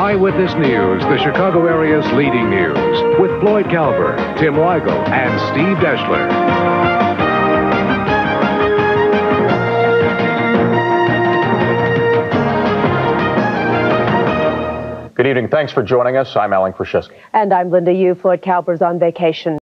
Eyewitness News, the Chicago area's leading news, with Floyd Kalber, Tim Weigel, and Steve Deschler. Good evening. Thanks for joining us. I'm Alan Krashesky. And I'm Linda Yu. Floyd Kalber's on vacation.